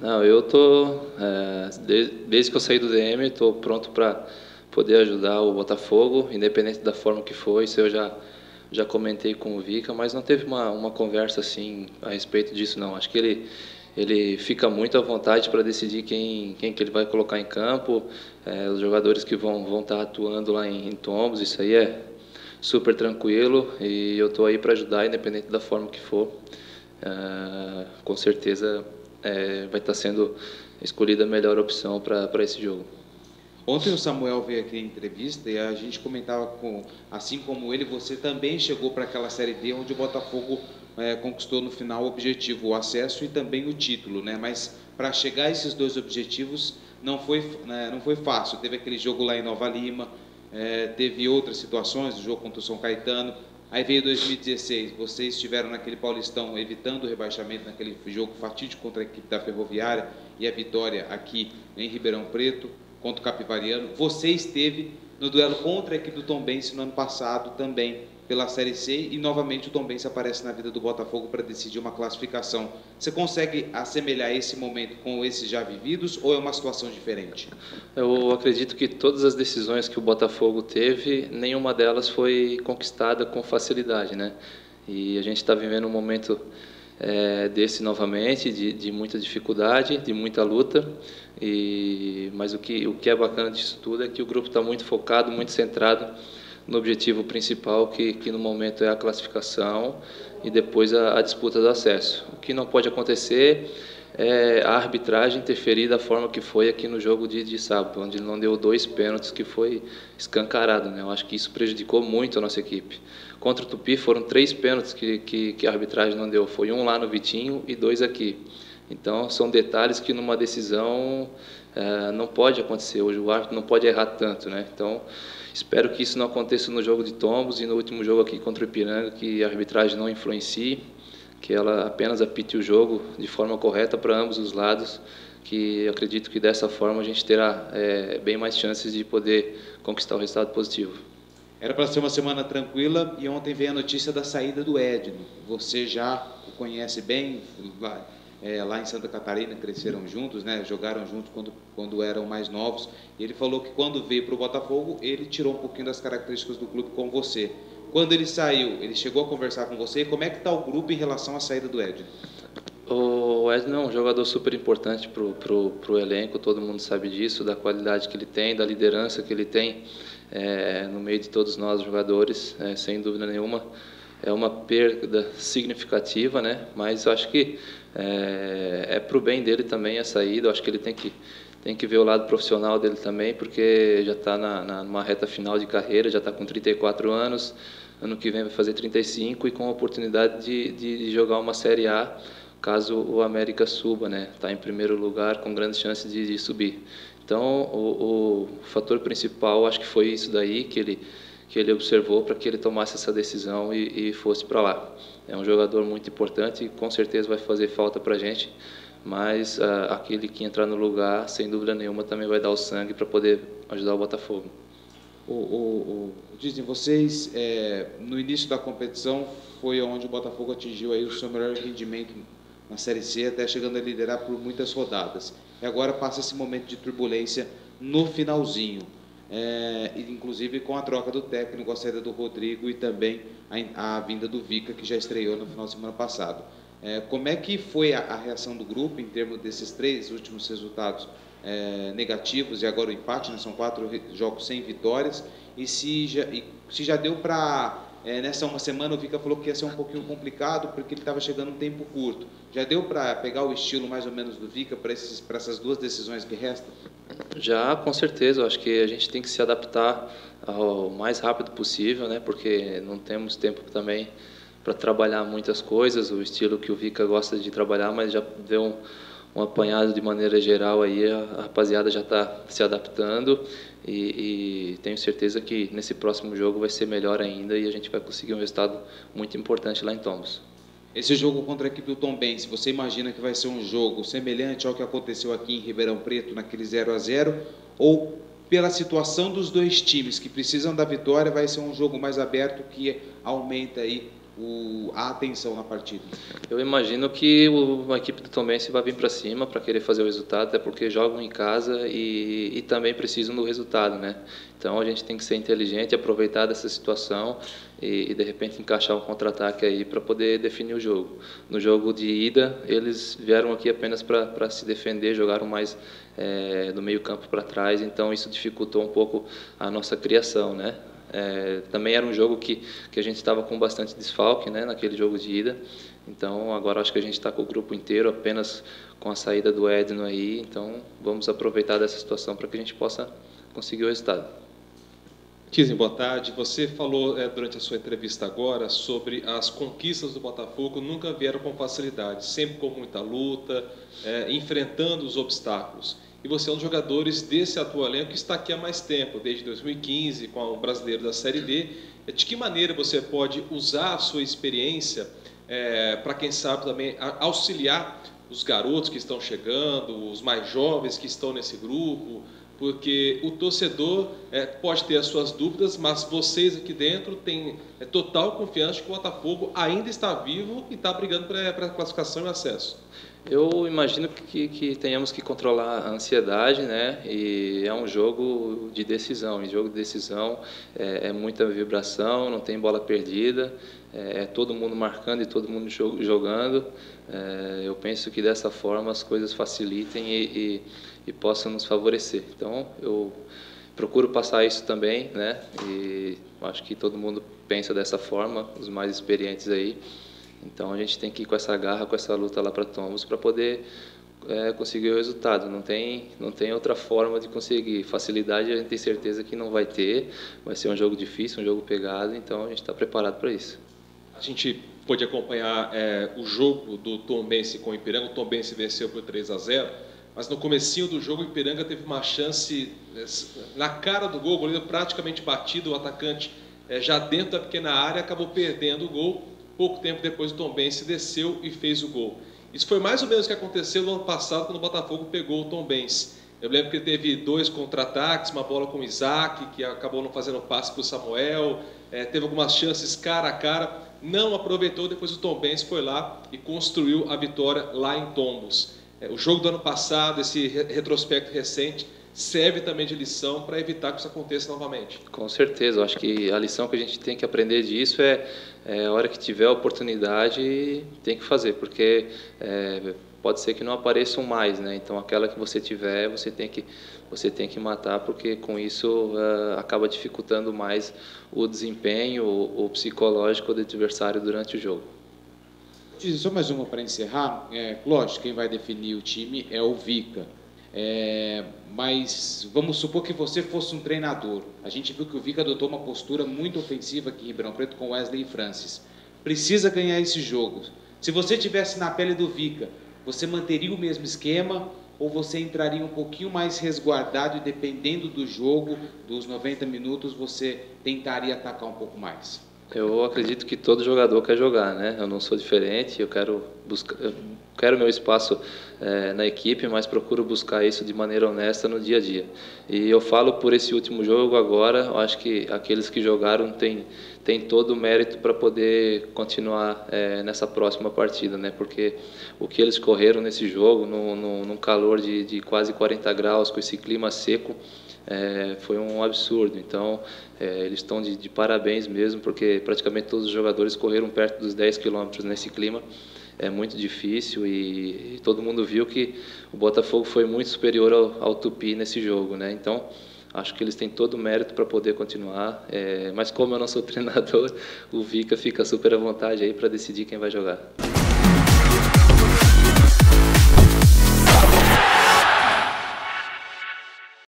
Não, eu tô, desde que eu saí do DM, estou pronto para poder ajudar o Botafogo, independente da forma que for. Isso eu já comentei com o Vica, mas não teve uma conversa assim a respeito disso, não. Acho que ele fica muito à vontade para decidir quem que ele vai colocar em campo, os jogadores que vão estar atuando lá em Tombos. Isso aí é super tranquilo e eu estou aí para ajudar, independente da forma que for. Com certeza vai estar sendo escolhida a melhor opção para esse jogo. Ontem o Samuel veio aqui em entrevista e a gente comentava assim como ele, você também chegou para aquela Série D onde o Botafogo conquistou no final o objetivo, o acesso e também o título, né? Mas para chegar a esses dois objetivos não foi fácil. Teve aquele jogo lá em Nova Lima, teve outras situações, o jogo contra o São Caetano. Aí veio 2016, vocês estiveram naquele Paulistão evitando o rebaixamento naquele jogo fatídico contra a equipe da Ferroviária e a vitória aqui em Ribeirão Preto contra o Capivariano. Você esteve no duelo contra a equipe do Tombense no ano passado também pela Série C e novamente o Tombense aparece na vida do Botafogo para decidir uma classificação. Você consegue assemelhar esse momento com esses já vividos ou é uma situação diferente? Eu acredito que todas as decisões que o Botafogo teve, nenhuma delas foi conquistada com facilidade, né? E a gente está vivendo um momento desse novamente, de muita dificuldade, de muita luta. Mas o que é bacana disso tudo é que o grupo está muito focado, muito centrado no objetivo principal, que no momento é a classificação e depois a disputa do acesso. O que não pode acontecer é a arbitragem interferir da forma que foi aqui no jogo de sábado, onde ele não deu 2 pênaltis, que foi escancarado, né? Eu acho que isso prejudicou muito a nossa equipe. Contra o Tupi foram 3 pênaltis que a arbitragem não deu, foi 1 lá no Vitinho e 2 aqui. Então são detalhes que numa decisão não pode acontecer, hoje o árbitro não pode errar tanto, né? Então espero que isso não aconteça no jogo de Tombos e no último jogo aqui contra o Ipiranga, que a arbitragem não influencie, que ela apenas apite o jogo de forma correta para ambos os lados, que eu acredito que dessa forma a gente terá bem mais chances de poder conquistar o resultado positivo. Era para ser uma semana tranquila e ontem veio a notícia da saída do Edno. Você já o conhece bem, lá em Santa Catarina cresceram juntos, né? Jogaram juntos quando eram mais novos. E ele falou que quando veio para o Botafogo, ele tirou um pouquinho das características do clube com você. Quando ele saiu, ele chegou a conversar com você. Como é que está o grupo em relação à saída do Edno? O Edno é um jogador super importante para o elenco, todo mundo sabe disso, da qualidade que ele tem, da liderança que ele tem no meio de todos nós jogadores, sem dúvida nenhuma. É uma perda significativa, né? Mas eu acho que para o bem dele também a saída. Eu acho que ele tem que ver o lado profissional dele também, porque já está numa reta final de carreira, já está com 34 anos, ano que vem vai fazer 35 e com a oportunidade de jogar uma Série A, caso o América suba, né? Está em primeiro lugar com grandes chances de subir. Então o fator principal acho que foi isso daí que ele observou para que ele tomasse essa decisão e fosse para lá. É um jogador muito importante e com certeza vai fazer falta para a gente, mas aquele que entrar no lugar, sem dúvida nenhuma, também vai dar o sangue para poder ajudar o Botafogo. Dizem vocês, no início da competição foi onde o Botafogo atingiu aí o seu melhor rendimento na Série C, até chegando a liderar por muitas rodadas. E agora passa esse momento de turbulência no finalzinho. Inclusive com a troca do técnico, a saída do Rodrigo e também a vinda do Vica, que já estreou no final de semana passado. Como é que foi a reação do grupo em termos desses 3 últimos resultados negativos e agora o empate, né? São 4 jogos sem vitórias, e se já deu para... nessa uma semana o Vica falou que ia ser um pouquinho complicado porque ele estava chegando um tempo curto. Já deu para pegar o estilo mais ou menos do Vica para essas 2 decisões que restam? Já, com certeza. Eu acho que a gente tem que se adaptar ao mais rápido possível, né? Porque não temos tempo também para trabalhar muitas coisas, o estilo que o Vica gosta de trabalhar, mas já deu um apanhado de maneira geral aí, a rapaziada já está se adaptando e tenho certeza que nesse próximo jogo vai ser melhor ainda e a gente vai conseguir um resultado muito importante lá em Tombos. Esse jogo contra a equipe do Tombense, você imagina que vai ser um jogo semelhante ao que aconteceu aqui em Ribeirão Preto, naquele 0-0, ou pela situação dos 2 times que precisam da vitória, vai ser um jogo mais aberto que aumenta aí a atenção na partida? Eu imagino que a equipe do Tombense vai vir para cima para querer fazer o resultado, até porque jogam em casa e também precisam do resultado, né? Então a gente tem que ser inteligente, aproveitar dessa situação e de repente encaixar um contra-ataque aí para poder definir o jogo. No jogo de ida, eles vieram aqui apenas para se defender, jogaram mais do meio-campo para trás, então isso dificultou um pouco a nossa criação, né? Também era um jogo que a gente estava com bastante desfalque, né, naquele jogo de ida. Então agora acho que a gente está com o grupo inteiro, apenas com a saída do Edno aí. Então vamos aproveitar dessa situação para que a gente possa conseguir o resultado. Kiesling, boa tarde. Você falou durante a sua entrevista agora sobre as conquistas do Botafogo nunca vieram com facilidade, sempre com muita luta, enfrentando os obstáculos. E você é um dos jogadores desse atual elenco que está aqui há mais tempo, desde 2015, com o brasileiro da Série D. De que maneira você pode usar a sua experiência para, quem sabe, também auxiliar os garotos que estão chegando, os mais jovens que estão nesse grupo? Porque o torcedor pode ter as suas dúvidas, mas vocês aqui dentro têm total confiança de que o Botafogo ainda está vivo e está brigando para a classificação e acesso. Eu imagino que tenhamos que controlar a ansiedade, né? E é um jogo de decisão. E jogo de decisão é muita vibração, não tem bola perdida, é todo mundo marcando e todo mundo jogando. Eu penso que dessa forma as coisas facilitem e possam nos favorecer. Então eu procuro passar isso também, né? E acho que todo mundo pensa dessa forma, os mais experientes aí. Então a gente tem que ir com essa garra, com essa luta lá para Tombos para poder conseguir o resultado. Não tem outra forma de conseguir. Facilidade a gente tem certeza que não vai ter. Vai ser um jogo difícil, um jogo pegado. Então a gente está preparado para isso. A gente pôde acompanhar o jogo do Tombense com o Ipiranga. O Tombense venceu por 3-0, mas no comecinho do jogo o Ipiranga teve uma chance na cara do gol, o goleiro praticamente batido, o atacante já dentro da pequena área acabou perdendo o gol. Pouco tempo depois o Tombense desceu e fez o gol. Isso foi mais ou menos o que aconteceu no ano passado quando o Botafogo pegou o Tombense. Eu lembro que ele teve 2 contra-ataques, uma bola com o Isaac, que acabou não fazendo passe para o Samuel, teve algumas chances cara a cara, não aproveitou, depois o Tombense foi lá e construiu a vitória lá em Tombos. O jogo do ano passado, esse retrospecto recente, serve também de lição para evitar que isso aconteça novamente. Com certeza, eu acho que a lição que a gente tem que aprender disso a hora que tiver a oportunidade, tem que fazer, porque pode ser que não apareçam mais, né? Então aquela que você tiver, você tem que matar, porque com isso acaba dificultando mais o desempenho, o psicológico do adversário durante o jogo. Só mais uma para encerrar. Lógico, quem vai definir o time é o Vica. Mas vamos supor que você fosse um treinador. A gente viu que o Vica adotou uma postura muito ofensiva aqui em Ribeirão Preto com Wesley e Francis. Precisa ganhar esse jogo. Se você estivesse na pele do Vica, você manteria o mesmo esquema ou você entraria um pouquinho mais resguardado e dependendo do jogo, dos 90 minutos, você tentaria atacar um pouco mais? Eu acredito que todo jogador quer jogar, né? Eu não sou diferente, eu quero meu espaço na equipe, mas procuro buscar isso de maneira honesta no dia a dia. E eu falo por esse último jogo agora, eu acho que aqueles que jogaram têm todo o mérito para poder continuar nessa próxima partida, né? Porque o que eles correram nesse jogo, num calor de quase 40 graus, com esse clima seco, foi um absurdo. Então eles estão de parabéns mesmo, porque praticamente todos os jogadores correram perto dos 10 quilômetros nesse clima. É muito difícil e todo mundo viu que o Botafogo foi muito superior ao Tupi nesse jogo, né? Então acho que eles têm todo o mérito para poder continuar, mas como eu não sou treinador, o Vica fica super à vontade aí para decidir quem vai jogar.